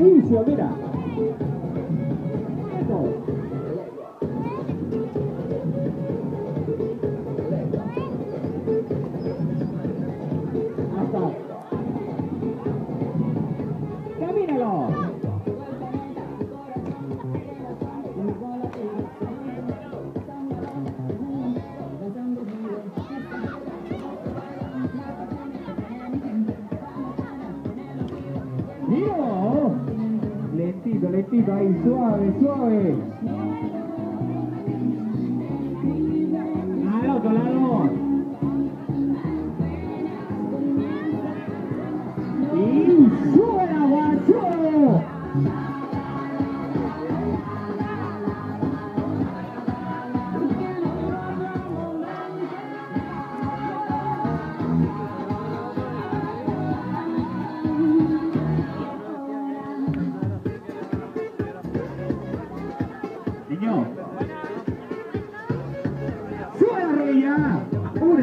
Mauricio, mira. Hasta. Camínalo. ¡Miro! Lentito, lentito, ahí, suave, suave. Al otro lado. Y sube la guacho. Niño. Sube la rodilla.